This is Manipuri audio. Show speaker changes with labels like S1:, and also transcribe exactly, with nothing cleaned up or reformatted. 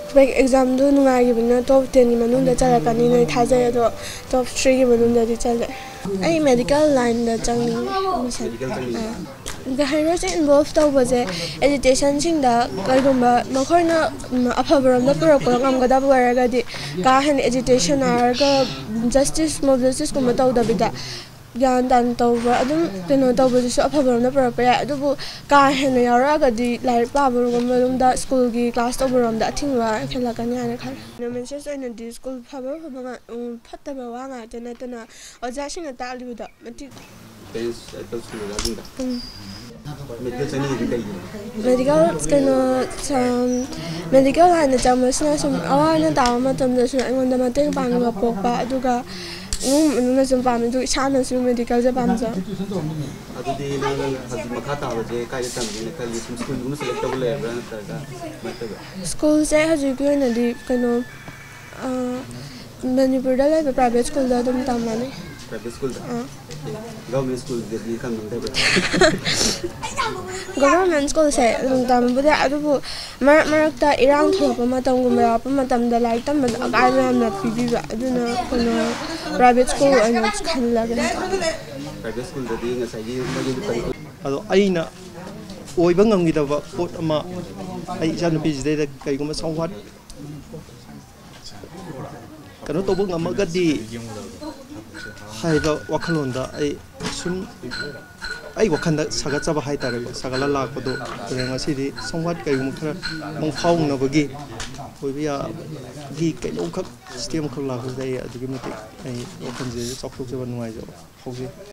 S1: exam do nungai top ten gi manung da chala kani nei thajai ado top three gi manung da di chale ai medical line da changni the hero se involved to baje education sing da kaigumba makhoina aphabaram da pura ko ngam ga da waraga di ka han education ar ga justice mo justice ko mataw da bida yan dan to ba adum teno to ba su aphabaram da pura pa adubu ka han yara ga di lai pa bu ko malum da school gi class to baram da thingwa khela kan ya na khal no men se in di school phabar phabar phatta ba wa nga tena tena oja sing ta liu da mati medical kano medical line da masna sum awana da ma tam da su ngon da ma teng pang ga pok pa aduga um nuna sum pam du chana su medical ja pam ja
S2: adudi na haji makha ta je kai ta ne kai sum school nu select to le bran ta ga matta
S1: school se haji ko na di kano manipur da le private school da dum tam mane
S2: private school da government school de di kan nda ba
S1: government school se lung tam bu da adubu mar marakta irang thopa ma tam gum ra pa ma tam da lai tam ba ga ram na pi bi ba aduna kono private school ana khan la ga
S2: private school da di nga sai gi ma gi kan
S3: ado aina oiba ngam gi da ba pot ama ai jan pi ji da kai gum songwat kano to bu ngam ga di hai ba wakhalon da ai sun ai wakhanda saga chaba hai tare sagala la ko do renga sidi songwat kai gum khara mong phau na bagi oibia gi kai no khak system khol la ko dai adigi mate ai okan je chok chok je ban nuai jo hoje